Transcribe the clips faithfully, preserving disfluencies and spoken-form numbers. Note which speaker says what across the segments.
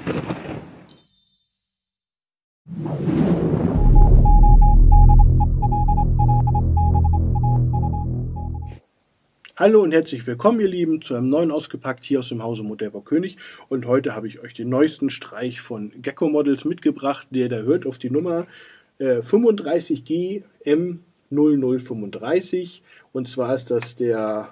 Speaker 1: Hallo und herzlich willkommen, ihr Lieben, zu einem neuen Ausgepackt hier aus dem Hause Modellbau König. Und heute habe ich euch den neuesten Streich von Gecko Models mitgebracht, der da hört auf die Nummer äh, fünfunddreißig G M null null fünfunddreißig. Und zwar ist das der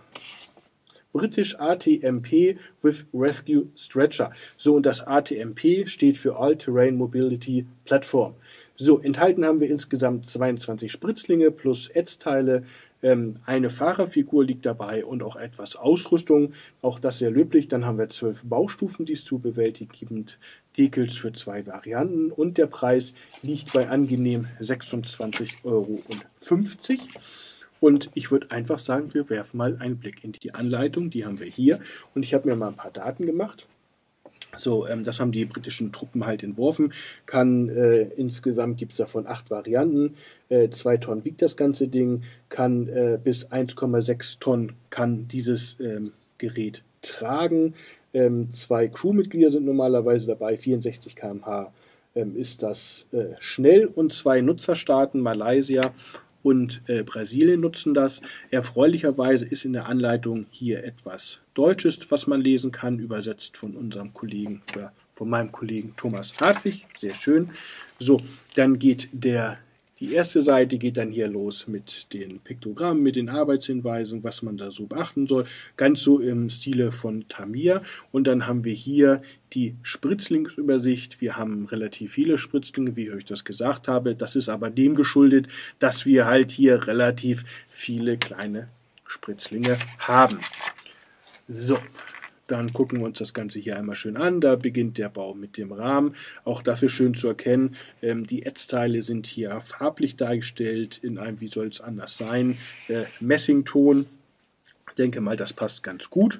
Speaker 1: British A T M P with Rescue Stretcher. So, und das A T M P steht für All-Terrain Mobility Platform. So, enthalten haben wir insgesamt zweiundzwanzig Spritzlinge plus Ätzteile. Ähm, eine Fahrerfigur liegt dabei und auch etwas Ausrüstung. Auch das sehr löblich. Dann haben wir zwölf Baustufen, die es zu bewältigen gibt. Decals für zwei Varianten. Und der Preis liegt bei angenehm sechsundzwanzig Euro fünfzig. Und ich würde einfach sagen, wir werfen mal einen Blick in die Anleitung. Die haben wir hier. Und ich habe mir mal ein paar Daten gemacht. So, ähm, das haben die britischen Truppen halt entworfen. Kann, äh, insgesamt gibt es davon acht Varianten. Äh, zwei Tonnen wiegt das ganze Ding. Kann äh, bis eins Komma sechs Tonnen kann dieses ähm, Gerät tragen. Ähm, zwei Crewmitglieder sind normalerweise dabei. vierundsechzig Kilometer pro Stunde ähm, ist das äh, schnell. Und zwei Nutzerstaaten, Malaysia und äh, Brasilien, nutzen das. Erfreulicherweise ist in der Anleitung hier etwas Deutsches, was man lesen kann, übersetzt von unserem Kollegen oder von meinem Kollegen Thomas Hartwig. Sehr schön. So, dann geht der, die erste Seite geht dann hier los mit den Piktogrammen, mit den Arbeitshinweisen, was man da so beachten soll. Ganz so im Stile von Tamiya. Und dann haben wir hier die Spritzlingsübersicht. Wir haben relativ viele Spritzlinge, wie ich euch das gesagt habe. Das ist aber dem geschuldet, dass wir halt hier relativ viele kleine Spritzlinge haben. So, dann gucken wir uns das Ganze hier einmal schön an. Da beginnt der Bau mit dem Rahmen. Auch das ist schön zu erkennen. Ähm, die Ätzteile sind hier farblich dargestellt in einem, wie soll es anders sein, äh, Messington. Ich denke mal, das passt ganz gut.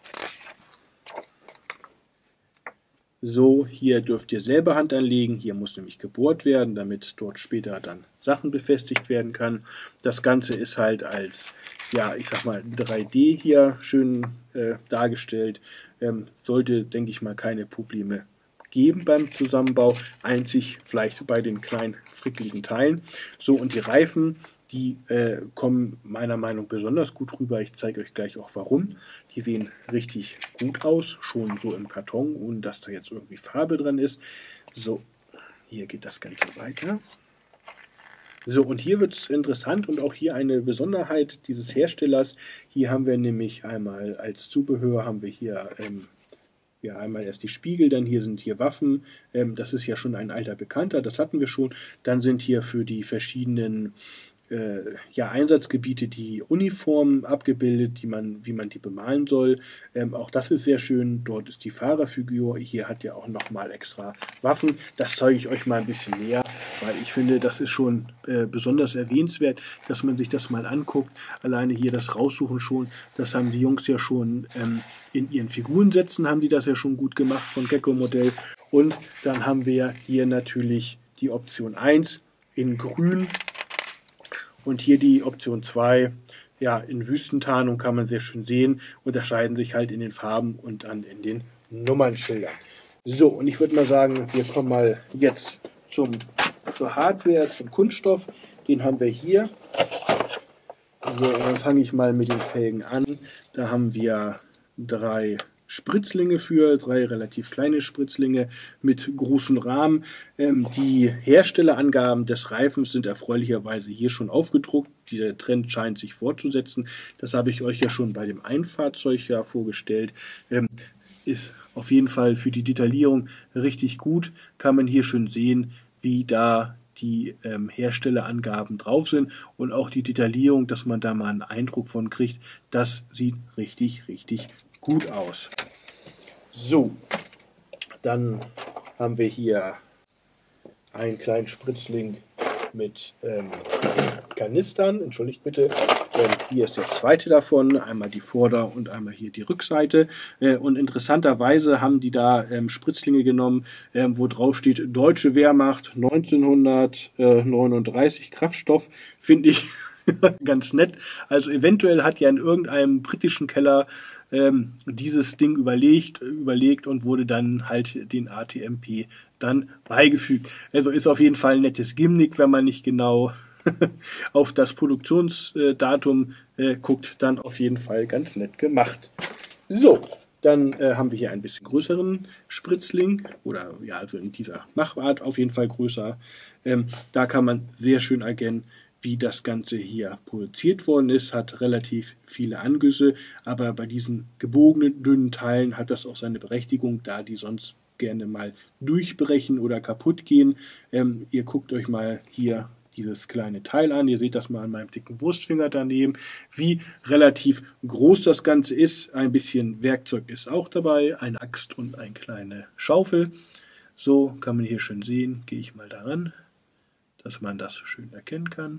Speaker 1: So, hier dürft ihr selber Hand anlegen. Hier muss nämlich gebohrt werden, damit dort später dann Sachen befestigt werden kann. Das Ganze ist halt als, ja, ich sag mal, drei D hier schön äh, dargestellt. Ähm, sollte, denke ich mal, keine Probleme geben beim Zusammenbau. Einzig vielleicht bei den kleinen frickligen Teilen. So, und die Reifen, die äh, kommen meiner Meinung nach besonders gut rüber. Ich zeige euch gleich auch warum. Die sehen richtig gut aus, schon so im Karton, ohne dass da jetzt irgendwie Farbe dran ist. So, hier geht das Ganze weiter. So, und hier wird es interessant und auch hier eine Besonderheit dieses Herstellers. Hier haben wir nämlich einmal als Zubehör, haben wir hier ähm, ja, einmal erst die Spiegel, dann hier sind hier Waffen. Ähm, das ist ja schon ein alter Bekannter, das hatten wir schon. Dann sind hier für die verschiedenen Äh, ja, Einsatzgebiete die Uniformen abgebildet, die man, wie man die bemalen soll. Ähm, auch das ist sehr schön. Dort ist die Fahrerfigur. Hier hat er auch nochmal extra Waffen. Das zeige ich euch mal ein bisschen näher, weil ich finde, das ist schon äh, besonders erwähnenswert, dass man sich das mal anguckt. Alleine hier das Raussuchen schon, das haben die Jungs ja schon ähm, in ihren Figurensätzen, haben die das ja schon gut gemacht von Gecko Modell. Und dann haben wir hier natürlich die Option eins in grün. Und hier die Option zwei, ja, in Wüstentarnung kann man sehr schön sehen, unterscheiden sich halt in den Farben und dann in den Nummernschildern. So, und ich würde mal sagen, wir kommen mal jetzt zum, zur Hardware, zum Kunststoff. Den haben wir hier. So, dann fange ich mal mit den Felgen an. Da haben wir drei Spritzlinge für, drei relativ kleine Spritzlinge mit großen Rahmen. Ähm, die Herstellerangaben des Reifens sind erfreulicherweise hier schon aufgedruckt. Der Trend scheint sich fortzusetzen. Das habe ich euch ja schon bei dem Einfahrzeug ja vorgestellt. Ähm, ist auf jeden Fall für die Detaillierung richtig gut. Kann man hier schön sehen, wie da die ähm, Herstellerangaben drauf sind und auch die Detaillierung, dass man da mal einen Eindruck von kriegt. Das sieht richtig, richtig gut aus. So, dann haben wir hier einen kleinen Spritzling mit ähm, Kanistern. Entschuldigt bitte. Ähm, hier ist der zweite davon. Einmal die Vorder- und einmal hier die Rückseite. Äh, und interessanterweise haben die da ähm, Spritzlinge genommen, ähm, wo drauf steht Deutsche Wehrmacht neunzehnhundertneununddreißig Kraftstoff. Finde ich ganz nett. Also eventuell hat ja in irgendeinem britischen Keller ähm, dieses Ding überlegt, überlegt und wurde dann halt den A T M P dann beigefügt. Also ist auf jeden Fall ein nettes Gimmick, wenn man nicht genau auf das Produktionsdatum äh, guckt, dann auf jeden Fall ganz nett gemacht. So, dann äh, haben wir hier ein bisschen größeren Spritzling oder ja, also in dieser Machart auf jeden Fall größer. Ähm, da kann man sehr schön erkennen, wie das Ganze hier produziert worden ist, hat relativ viele Angüsse, aber bei diesen gebogenen, dünnen Teilen hat das auch seine Berechtigung, da die sonst gerne mal durchbrechen oder kaputt gehen. Ähm, ihr guckt euch mal hier dieses kleine Teil an. Ihr seht das mal an meinem dicken Wurstfinger daneben, wie relativ groß das Ganze ist. Ein bisschen Werkzeug ist auch dabei, eine Axt und eine kleine Schaufel. So kann man hier schön sehen, gehe ich mal daran, dass man das schön erkennen kann.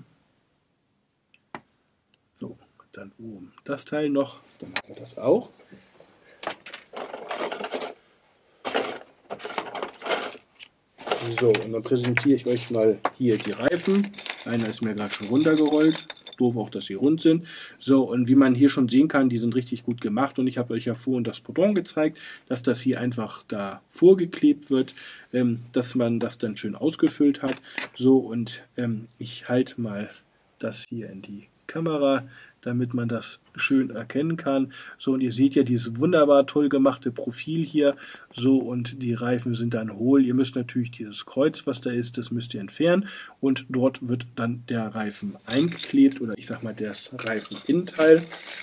Speaker 1: So, dann oben das Teil noch, dann haben wir das auch. So, und dann präsentiere ich euch mal hier die Reifen. Einer ist mir gerade schon runtergerollt. Doof auch, dass sie rund sind. So, und wie man hier schon sehen kann, die sind richtig gut gemacht. Und ich habe euch ja vorhin das Pendant gezeigt, dass das hier einfach da vorgeklebt wird, ähm, dass man das dann schön ausgefüllt hat. So, und ähm, ich halte mal das hier in die Kamera, damit man das schön erkennen kann. So, und ihr seht ja dieses wunderbar toll gemachte Profil hier. So, und die Reifen sind dann hohl. Ihr müsst natürlich dieses Kreuz, was da ist, das müsst ihr entfernen. Und dort wird dann der Reifen eingeklebt, oder ich sag mal das Reifeninnenteil.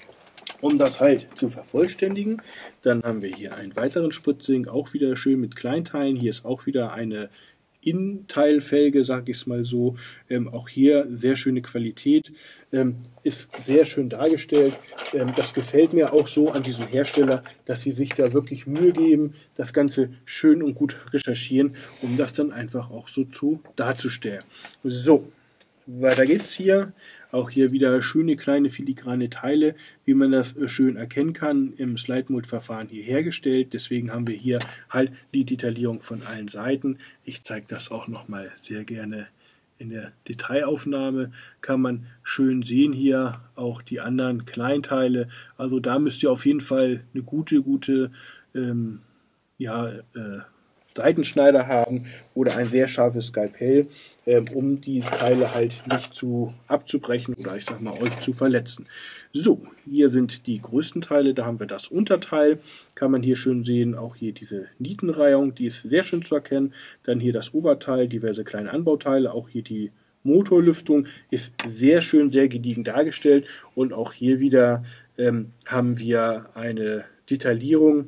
Speaker 1: Um das halt zu vervollständigen, dann haben wir hier einen weiteren Spritzling, auch wieder schön mit Kleinteilen. Hier ist auch wieder eine Innenteilfelge, sage ich es mal so. Ähm, auch hier sehr schöne Qualität, ähm, ist sehr schön dargestellt. Ähm, das gefällt mir auch so an diesem Hersteller, dass sie sich da wirklich Mühe geben, das Ganze schön und gut recherchieren, um das dann einfach auch so zu darzustellen. So, weiter geht's hier. Auch hier wieder schöne kleine filigrane Teile, wie man das schön erkennen kann, im Slide-Mold-Verfahren hier hergestellt. Deswegen haben wir hier halt die Detaillierung von allen Seiten. Ich zeige das auch nochmal sehr gerne in der Detailaufnahme. Kann man schön sehen hier auch die anderen Kleinteile. Also da müsst ihr auf jeden Fall eine gute, gute ähm, ja, äh, Seitenschneider haben oder ein sehr scharfes Skalpell, ähm, um die Teile halt nicht zu abzubrechen oder ich sag mal euch zu verletzen. So, hier sind die größten Teile, da haben wir das Unterteil, kann man hier schön sehen, auch hier diese Nietenreihung, die ist sehr schön zu erkennen. Dann hier das Oberteil, diverse kleine Anbauteile, auch hier die Motorlüftung ist sehr schön, sehr gediegen dargestellt und auch hier wieder ähm, haben wir eine Detaillierung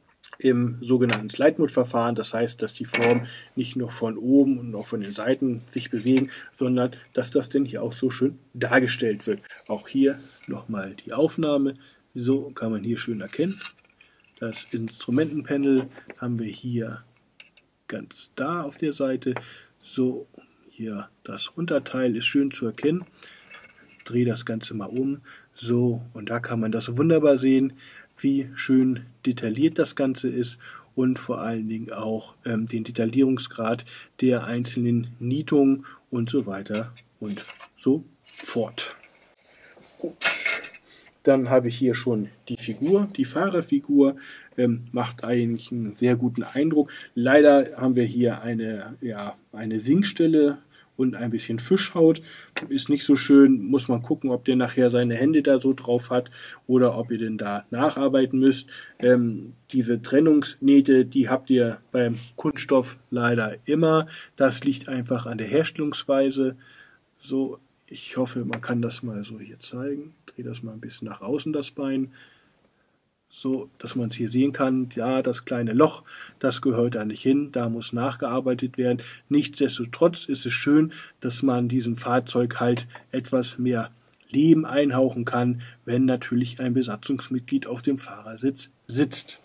Speaker 1: im sogenannten Slide-Mold-Verfahren. Das heißt, dass die Formen nicht nur von oben und auch von den Seiten sich bewegen, sondern dass das denn hier auch so schön dargestellt wird. Auch hier nochmal die Aufnahme. So kann man hier schön erkennen. Das Instrumentenpanel haben wir hier ganz da auf der Seite. So, hier das Unterteil ist schön zu erkennen. Ich drehe das Ganze mal um. So, und da kann man das wunderbar sehen, wie schön detailliert das Ganze ist und vor allen Dingen auch ähm, den Detaillierungsgrad der einzelnen Nietungen und so weiter und so fort. Gut. Dann habe ich hier schon die Figur, die Fahrerfigur, ähm, macht eigentlich einen sehr guten Eindruck. Leider haben wir hier eine, ja, eine Sinkstelle und ein bisschen Fischhaut. Ist nicht so schön, muss man gucken, ob der nachher seine Hände da so drauf hat oder ob ihr denn da nacharbeiten müsst. Ähm, diese Trennungsnähte, die habt ihr beim Kunststoff leider immer. Das liegt einfach an der Herstellungsweise. So, ich hoffe, man kann das mal so hier zeigen. Ich drehe das mal ein bisschen nach außen, das Bein. So, dass man es hier sehen kann, ja, das kleine Loch, das gehört da nicht hin, da muss nachgearbeitet werden. Nichtsdestotrotz ist es schön, dass man diesem Fahrzeug halt etwas mehr Leben einhauchen kann, wenn natürlich ein Besatzungsmitglied auf dem Fahrersitz sitzt.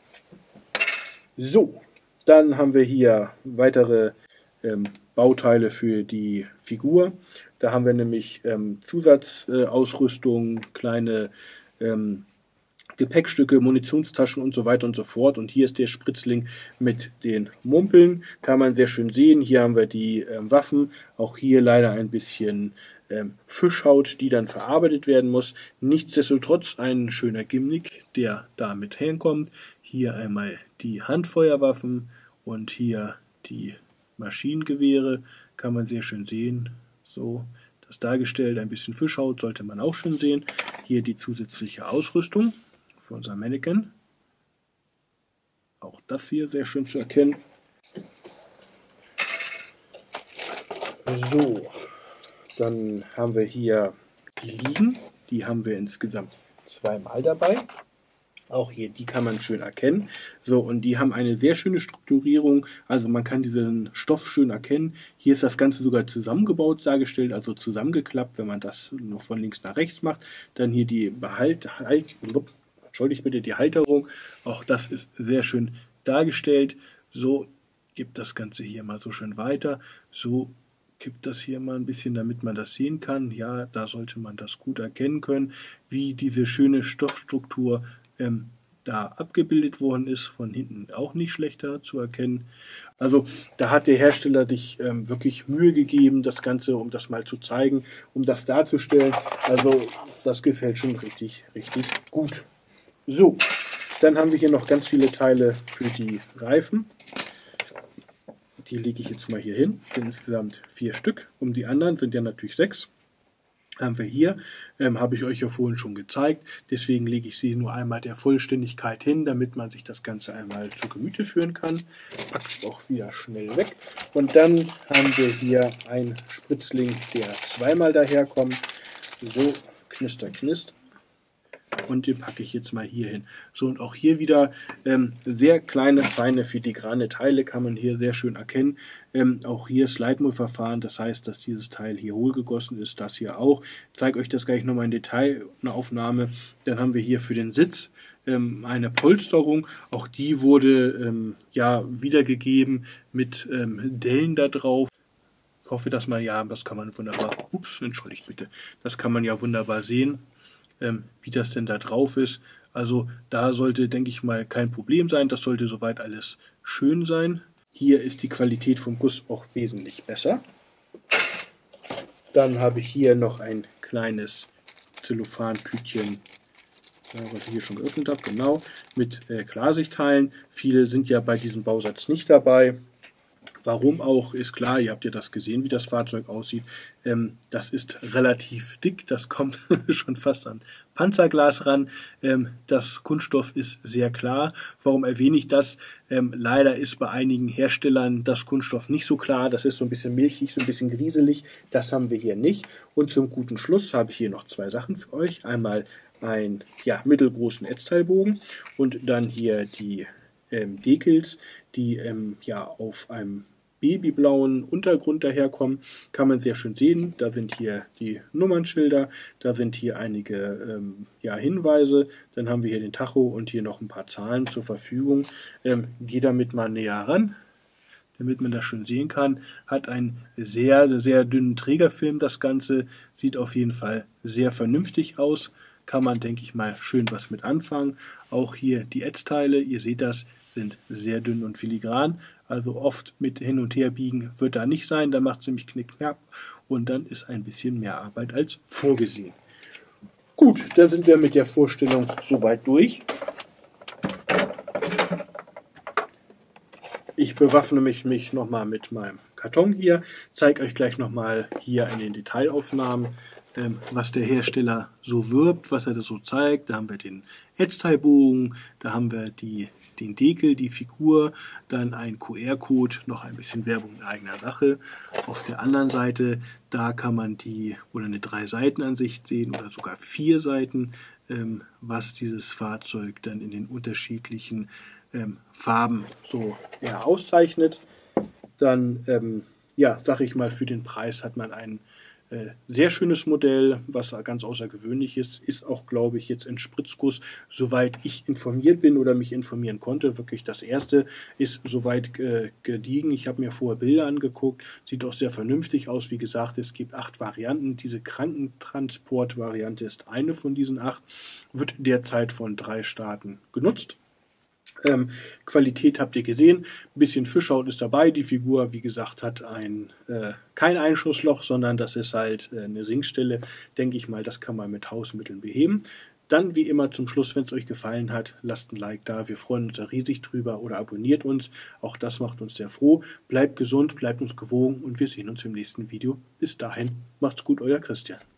Speaker 1: So, dann haben wir hier weitere ähm, Bauteile für die Figur. Da haben wir nämlich ähm, Zusatzausrüstung, äh, kleine ähm, Gepäckstücke, Munitionstaschen und so weiter und so fort. Und hier ist der Spritzling mit den Mumpeln. Kann man sehr schön sehen. Hier haben wir die äh, Waffen. Auch hier leider ein bisschen ähm, Fischhaut, die dann verarbeitet werden muss. Nichtsdestotrotz ein schöner Gimmick, der damit herkommt. Hier einmal die Handfeuerwaffen und hier die Maschinengewehre, kann man sehr schön sehen. So, das dargestellt, ein bisschen Fischhaut sollte man auch schön sehen. Hier die zusätzliche Ausrüstung für unser Mannequin. Auch das hier sehr schön zu erkennen. So, dann haben wir hier die Liegen. Die haben wir insgesamt zweimal dabei. Auch hier, die kann man schön erkennen. So, und die haben eine sehr schöne Strukturierung. Also man kann diesen Stoff schön erkennen. Hier ist das Ganze sogar zusammengebaut dargestellt, also zusammengeklappt, wenn man das noch von links nach rechts macht. Dann hier die Behalt, halt, entschuldigt bitte, die Halterung. Auch das ist sehr schön dargestellt. So, gibt das Ganze hier mal so schön weiter. So kippt das hier mal ein bisschen, damit man das sehen kann. Ja, da sollte man das gut erkennen können, wie diese schöne Stoffstruktur ähm, da abgebildet worden ist. Von hinten auch nicht schlechter zu erkennen. Also da hat der Hersteller sich ähm, wirklich Mühe gegeben, das Ganze, um das mal zu zeigen, um das darzustellen. Also das gefällt schon richtig, richtig gut. So, dann haben wir hier noch ganz viele Teile für die Reifen. Die lege ich jetzt mal hier hin. Das sind insgesamt vier Stück. Um die anderen sind ja natürlich sechs. Haben wir hier. Ähm, habe ich euch ja vorhin schon gezeigt. Deswegen lege ich sie nur einmal der Vollständigkeit hin, damit man sich das Ganze einmal zu Gemüte führen kann. Packe es auch wieder schnell weg. Und dann haben wir hier einen Spritzling, der zweimal daherkommt. So, knister, knister. Und den packe ich jetzt mal hier hin. So, und auch hier wieder ähm, sehr kleine, feine, filigrane Teile kann man hier sehr schön erkennen. Ähm, auch hier Slide-Mold-Verfahren, das heißt, dass dieses Teil hier hohlgegossen ist, das hier auch. Ich zeige euch das gleich nochmal in Detail, eine Aufnahme. Dann haben wir hier für den Sitz ähm, eine Polsterung. Auch die wurde ähm, ja wiedergegeben mit ähm, Dellen da drauf. Ich hoffe, dass man, ja, das kann man wunderbar, ups, entschuldigt bitte, das kann man ja wunderbar sehen. Ähm, wie das denn da drauf ist. Also da sollte, denke ich mal, kein Problem sein. Das sollte soweit alles schön sein. Hier ist die Qualität vom Guss auch wesentlich besser. Dann habe ich hier noch ein kleines Zellophan-Tütchen, was ich hier schon geöffnet habe, genau, mit äh, Klarsichtteilen. Viele sind ja bei diesem Bausatz nicht dabei. Warum auch, ist klar, ihr habt ja das gesehen, wie das Fahrzeug aussieht. Ähm, das ist relativ dick, das kommt schon fast an Panzerglas ran. Ähm, das Kunststoff ist sehr klar. Warum erwähne ich das? Ähm, leider ist bei einigen Herstellern das Kunststoff nicht so klar. Das ist so ein bisschen milchig, so ein bisschen grieselig. Das haben wir hier nicht. Und zum guten Schluss habe ich hier noch zwei Sachen für euch. Einmal einen ja, mittelgroßen Ätzteilbogen und dann hier die ähm, Dekels, die ähm, ja auf einem babyblauen Untergrund daherkommen, kann man sehr schön sehen. Da sind hier die Nummernschilder, da sind hier einige ähm, ja, Hinweise, dann haben wir hier den Tacho und hier noch ein paar Zahlen zur Verfügung. Ähm, Gehe damit mal näher ran, damit man das schön sehen kann. Hat einen sehr, sehr dünnen Trägerfilm, das Ganze. Sieht auf jeden Fall sehr vernünftig aus. Kann man, denke ich mal, schön was mit anfangen. Auch hier die Ätzteile, ihr seht das, sind sehr dünn und filigran. Also oft mit hin und her biegen wird da nicht sein. Da macht es nämlich knickknack und dann ist ein bisschen mehr Arbeit als vorgesehen. Gut, dann sind wir mit der Vorstellung soweit durch. Ich bewaffne mich, mich nochmal mit meinem Karton hier. Zeige euch gleich nochmal hier in den Detailaufnahmen, ähm, was der Hersteller so wirbt, was er da so zeigt. Da haben wir den Ätzteilbogen, da haben wir die den Dekel, die Figur, dann ein Q R-Code, noch ein bisschen Werbung in eigener Sache. Auf der anderen Seite, da kann man die oder eine Drei-Seiten-Ansicht sehen oder sogar vier Seiten, ähm, was dieses Fahrzeug dann in den unterschiedlichen ähm, Farben so ja, auszeichnet. Dann, ähm, ja, sag ich mal, für den Preis hat man ein Äh, sehr schönes Modell, was ganz außergewöhnlich ist, ist auch, glaube ich, jetzt in Spritzguss, soweit ich informiert bin oder mich informieren konnte, wirklich das erste, ist soweit äh, gediegen. Ich habe mir vorher Bilder angeguckt, sieht auch sehr vernünftig aus. Wie gesagt, es gibt acht Varianten. Diese Krankentransport-Variante ist eine von diesen acht, wird derzeit von drei Staaten genutzt. Ähm, Qualität habt ihr gesehen, ein bisschen Fischhaut ist dabei, die Figur, wie gesagt, hat ein, äh, kein Einschussloch, sondern das ist halt äh, eine Sinkstelle, denke ich mal, das kann man mit Hausmitteln beheben. Dann wie immer zum Schluss, wenn es euch gefallen hat, lasst ein Like da, wir freuen uns da riesig drüber oder abonniert uns, auch das macht uns sehr froh. Bleibt gesund, bleibt uns gewogen und wir sehen uns im nächsten Video. Bis dahin, macht's gut, euer Christian.